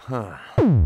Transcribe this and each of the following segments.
Huh.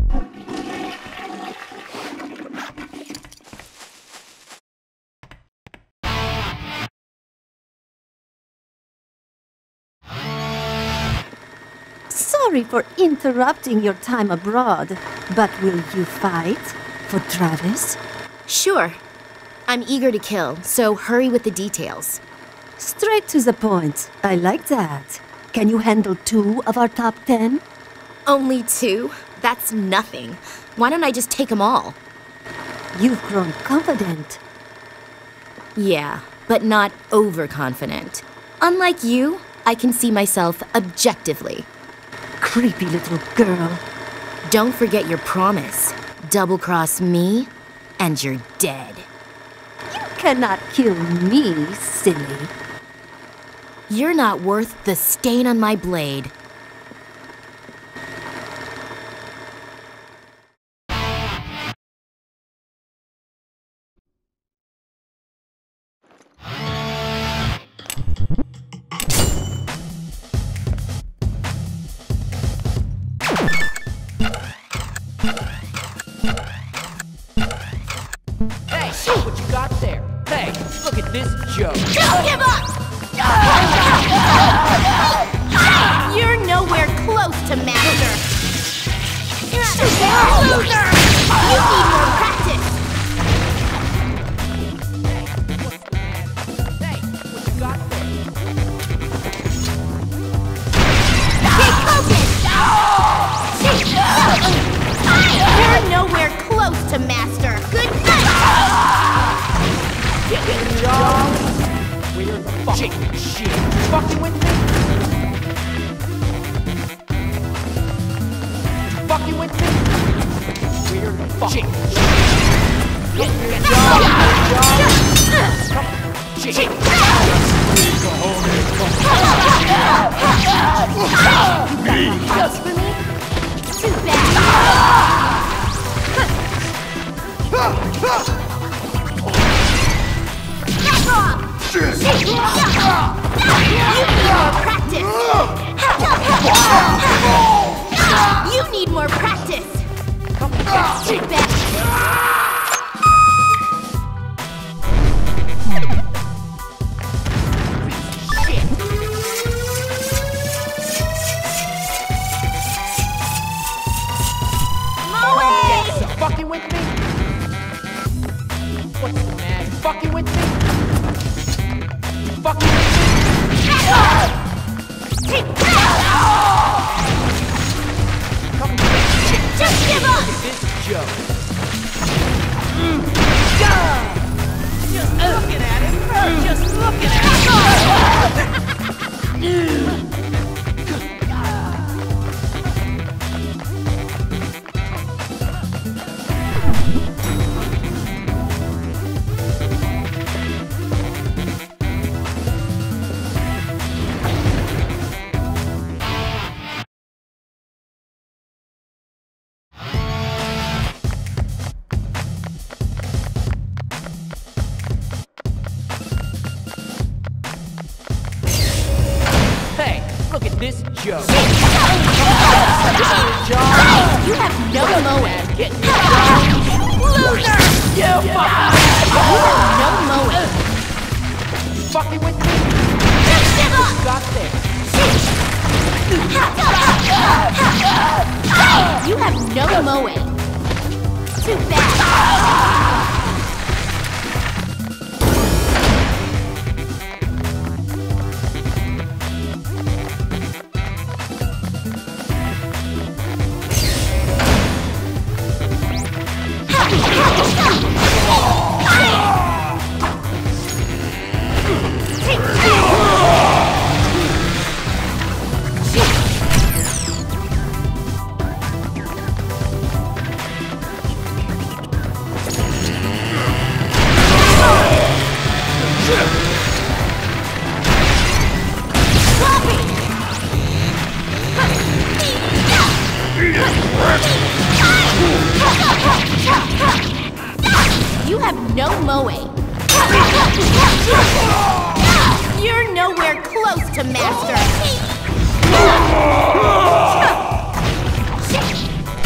Sorry for interrupting your time abroad, but will you fight for Travis? Sure. I'm eager to kill, so hurry with the details. Straight to the point. I like that. Can you handle 2 of our top 10? Only 2? That's nothing. Why don't I just take them all? You've grown confident. Yeah, but not overconfident. Unlike you, I can see myself objectively. Creepy little girl. Don't forget your promise. Double-cross me, and you're dead. You cannot kill me, silly. You're not worth the stain on my blade. Hey, what you got there? Hey, look at this joke. Don't give up! You're nowhere close to master. Loser! You need more practice. Hey, what you got there? Stay focused! You're nowhere close to master. Good night! Get the job. We're fucking shit. You fucking with me? You fucking with me? We're fucking shit. Get the job. Come on. Shit. You Close for me? Too bad. Back off! You need more practice! You need more practice! Too bad. Fucking with me? What's the matter? You fucking with me? You fucking with me? Come get shit. Just give up! Look at this joke. Just looking at him. Just looking at him. Hey, look at this joke. You have no mowing. Get Loser! you fucking No mowing. fucking with me? Just give up! Got there. You have no mowing. Too bad. You have no mowing. You're nowhere close to master.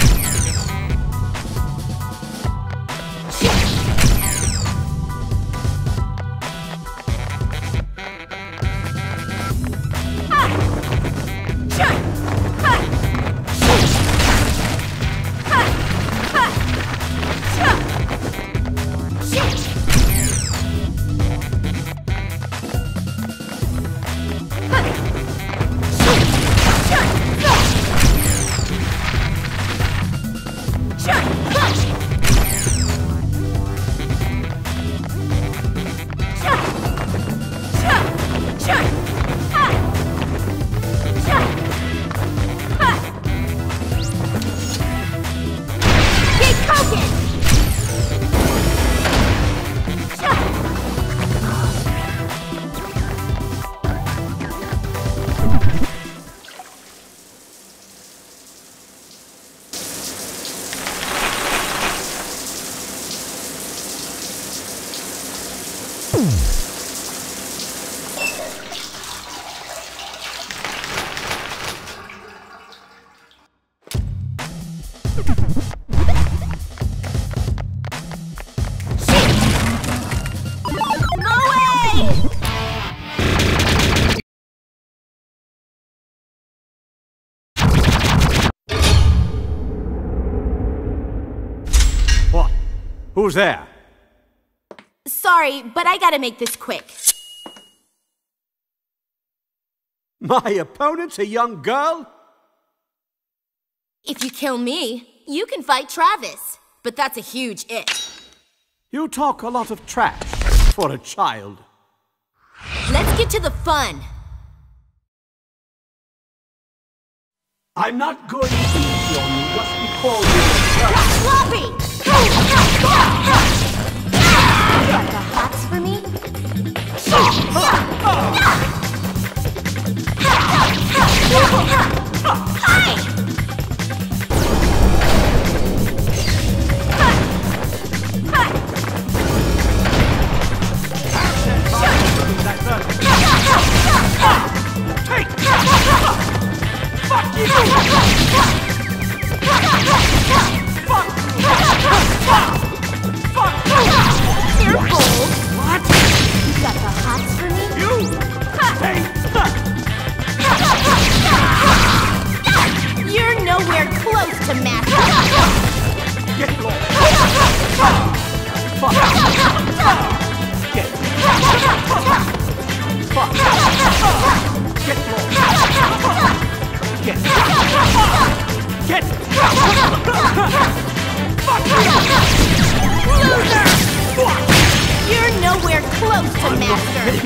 What? Who's there? Sorry, but I gotta make this quick. My opponent's a young girl? If you kill me, you can fight Travis. But that's a huge if. You talk a lot of trash for a child. Let's get to the fun. I'm not going easy on you just because you're a girl. Sloppy! Got the hots for me? Hi! You're nowhere close to master. Get lost. Get Loser! You're nowhere close to master.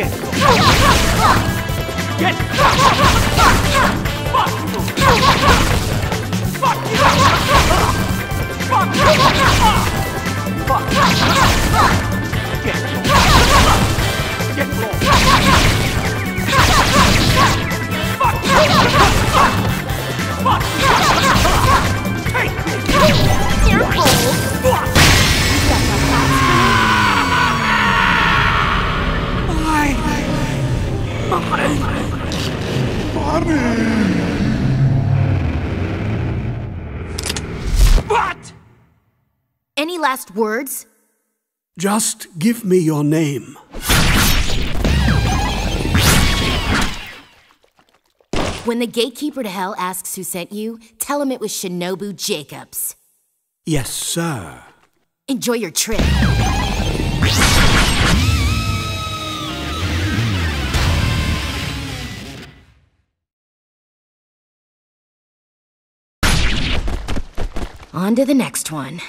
You're bold. What? Any last words? Just give me your name. When the gatekeeper to hell asks who sent you, tell him it was Shinobu Jacobs. Yes, sir. Enjoy your trip. On to the next one.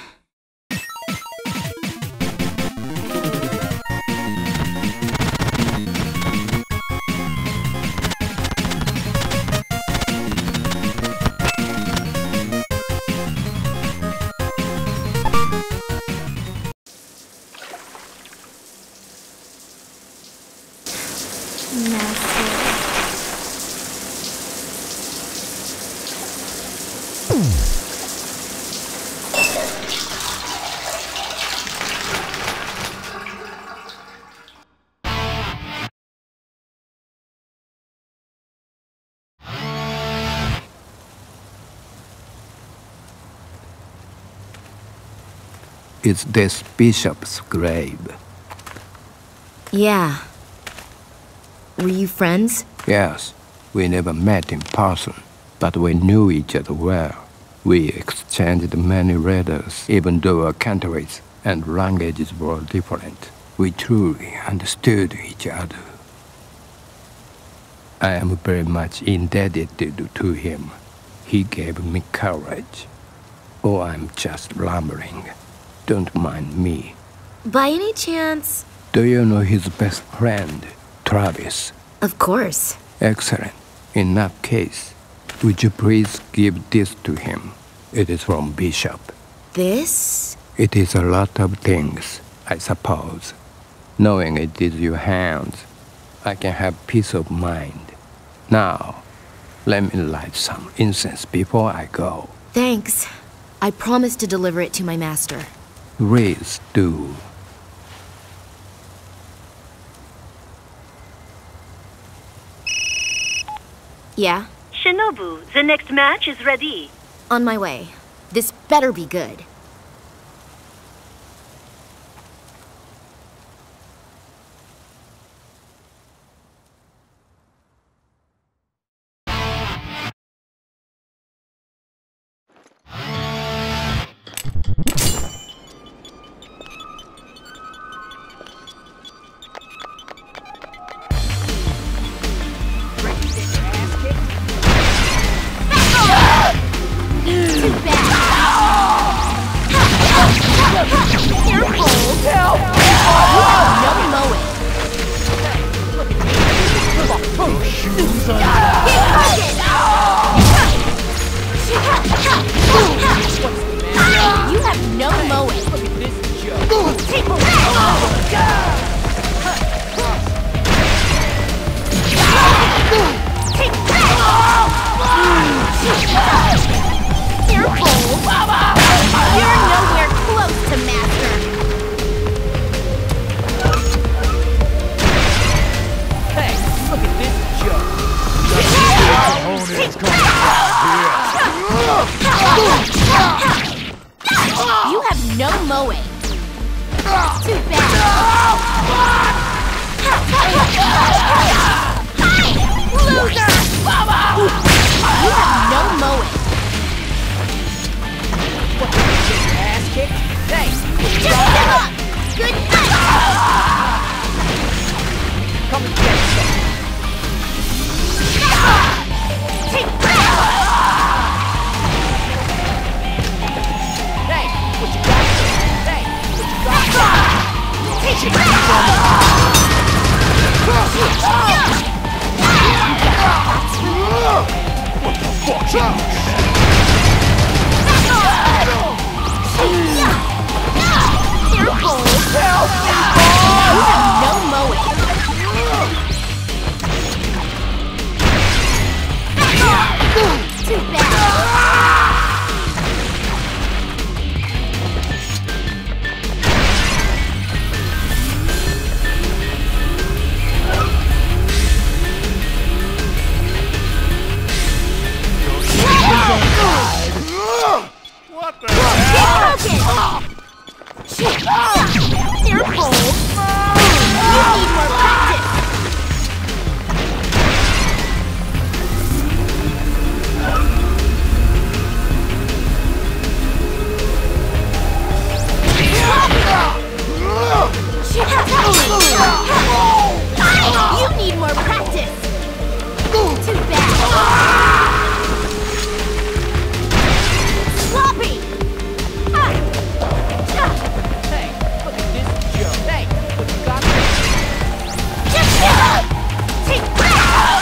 It's this bishop's grave. Yeah. Were you friends? Yes, we never met in person, but we knew each other well. We exchanged many letters, even though our countries and languages were different. We truly understood each other. I am very much indebted to him. He gave me courage. Oh, I'm just rambling. Don't mind me. By any chance? Do you know his best friend, Travis? Of course. Excellent. In that case, would you please give this to him? It is from Bishop. This? It is a lot of things, I suppose. Knowing it is your hands, I can have peace of mind. Now, let me light some incense before I go. Thanks. I promise to deliver it to my master. Please do. Yeah? Shinobu, the next match is ready. On my way. This better be good. You have no mowing. Too bad. Loser! You have no mowing. What, get your ass kicked? Hey! Just give up! Good night! Come and get some. Take that! Hey, what you got there? Hey, what you got there? Take that! What the fuck? Careful! You have no mowing. Too bad. What the hell? Get broken! Careful! You need more practice! You need more practice! Too bad! Sloppy! Hey, look at this joke. Hey, what you got there? Just give up! Take that!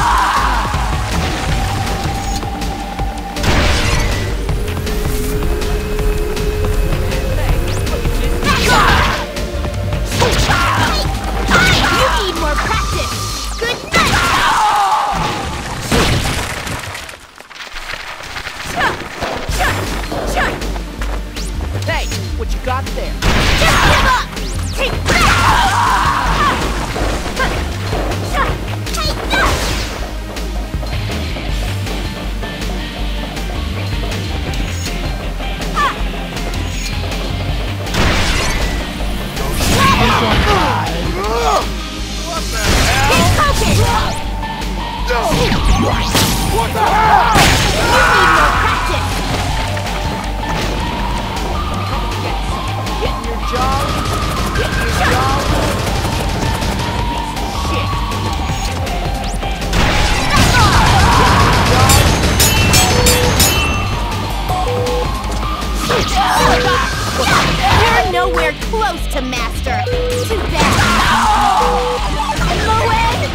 Hey, look at this joke. You need more practice! Good night! Hey, what you got there? Just give up! Take that! Take that! What the hell? Get focused! What the hell? You need more practice! Get in your job. Get in your job. Shit. You're nowhere close to master! Too bad! Moen!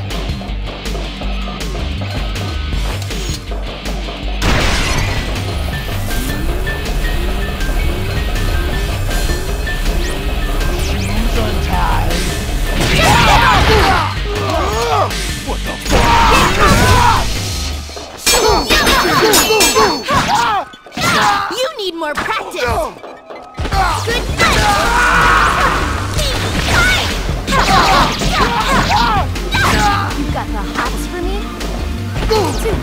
Shoes untied. What the fuck? You need more practice! Good night! You got the hots for me? Too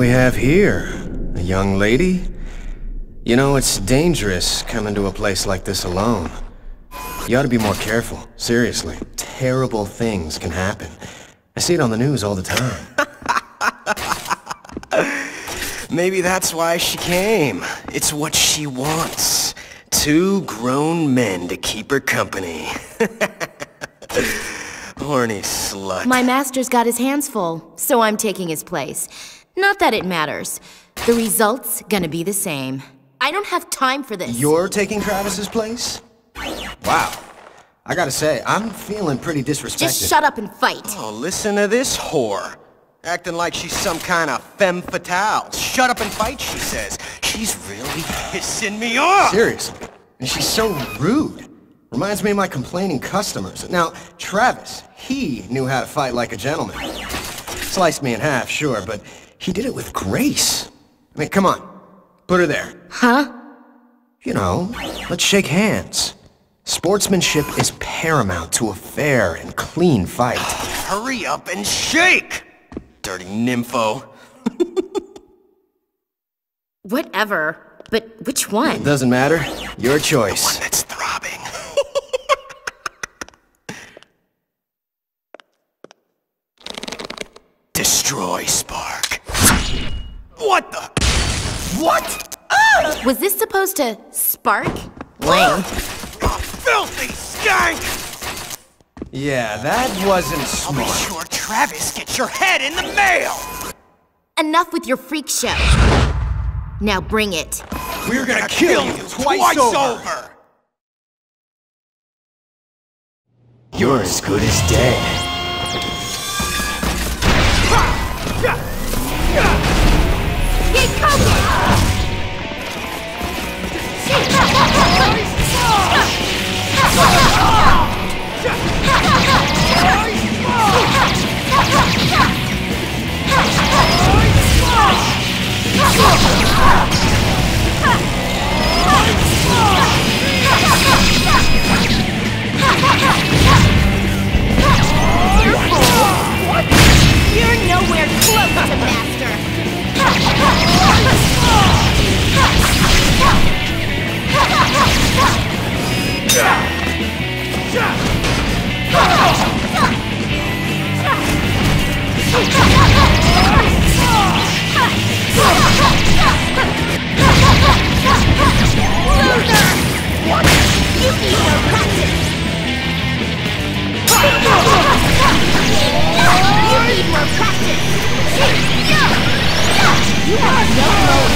we have here? A young lady? You know, it's dangerous coming to a place like this alone. You ought to be more careful. Seriously. Terrible things can happen. I see it on the news all the time. Maybe that's why she came. It's what she wants. 2 grown men to keep her company. Horny slut. My master's got his hands full, so I'm taking his place. Not that it matters. The result's gonna be the same. I don't have time for this. You're taking Travis's place? Wow. I gotta say, I'm feeling pretty disrespected. Just shut up and fight. Oh, listen to this whore. Acting like she's some kind of femme fatale. Shut up and fight, she says. She's really pissing me off. Seriously. And she's so rude. Reminds me of my complaining customers. Now, Travis, he knew how to fight like a gentleman. Sliced me in half, sure, but he did it with grace. I mean, come on. Put her there. Huh? You know, let's shake hands. Sportsmanship is paramount to a fair and clean fight. Hurry up and shake! Dirty nympho. Whatever. But which one? It doesn't matter. Your choice. The one that's throbbing. Destroy Spark. What the? What? Ah! Was this supposed to spark? Lame. Filthy skank! Yeah, that wasn't smart. I'll be sure Travis gets your head in the mail! Enough with your freak show. Now bring it. We're gonna kill you twice over! You're as good as dead. Keep coming! You're nowhere close to master! What? You need no practice! You need more practice! You have no motive!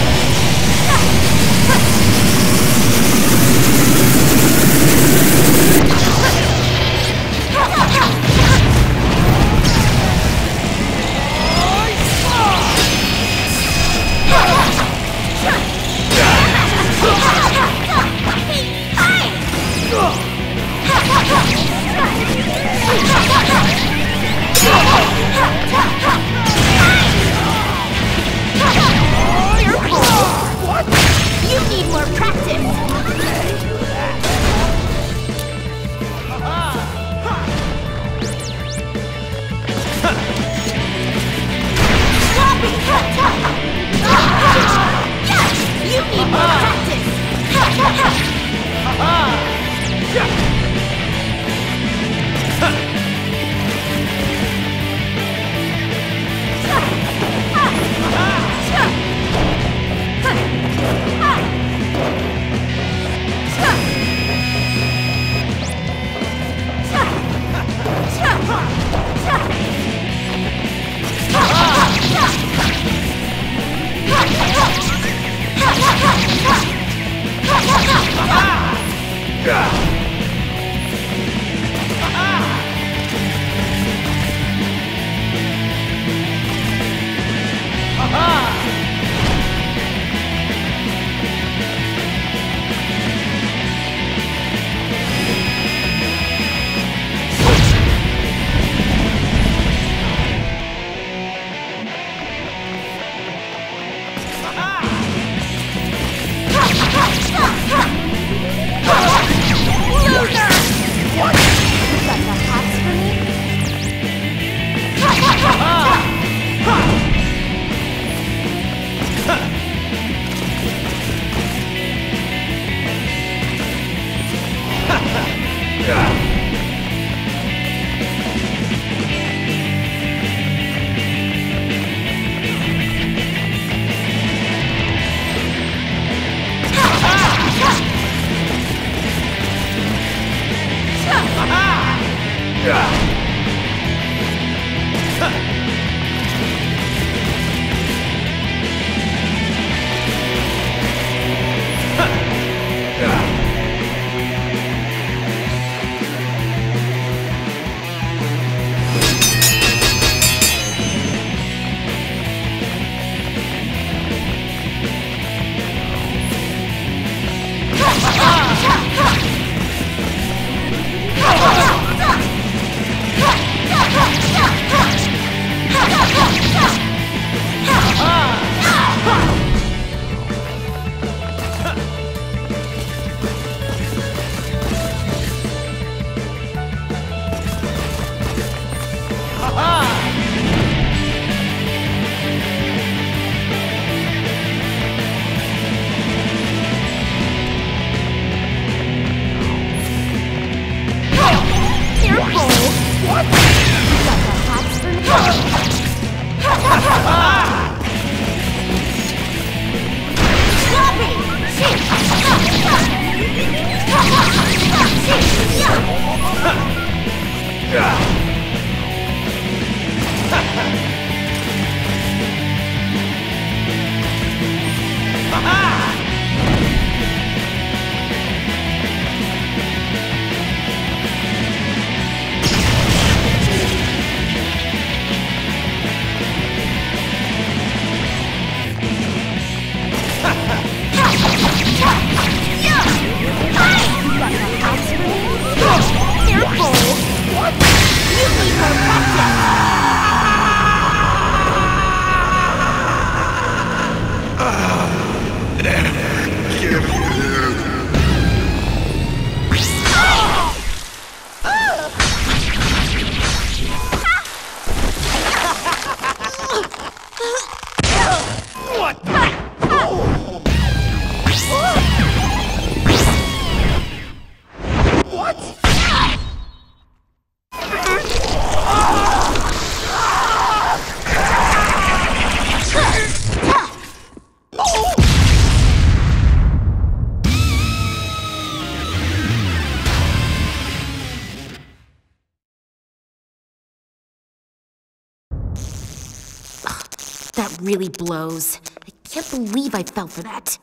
That really blows. I can't believe I fell for that.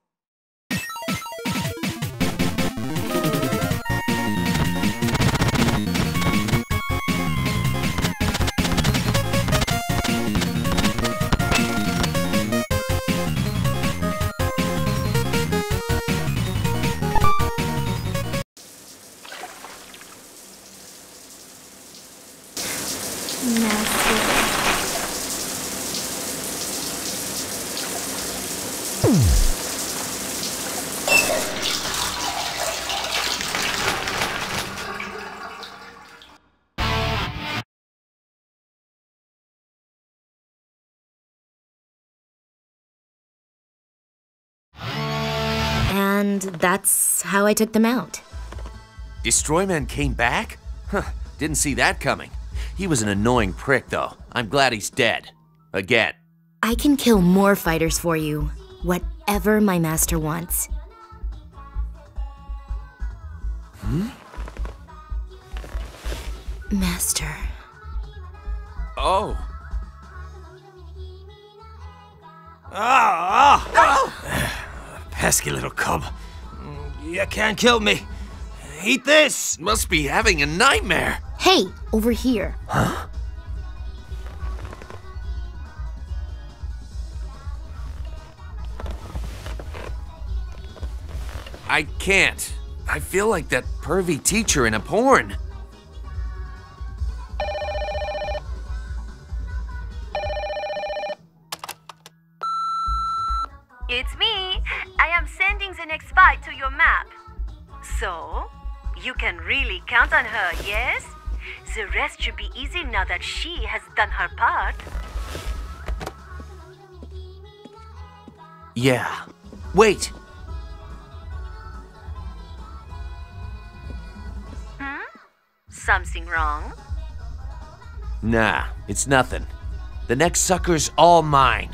And that's how I took them out. Destroyman came back? Huh, didn't see that coming. He was an annoying prick, though. I'm glad he's dead. Again. I can kill more fighters for you. Whatever my master wants. Master. Oh. Pesky little cub. You can't kill me. Eat this! Must be having a nightmare. Hey, over here. Huh? I can't. I feel like that pervy teacher in a porn. It's me. I am sending the next fight to your map. So, you can really count on her, yes? The rest should be easy now that she has done her part. Yeah. Wait. Something wrong? Nah, it's nothing. The next sucker's all mine.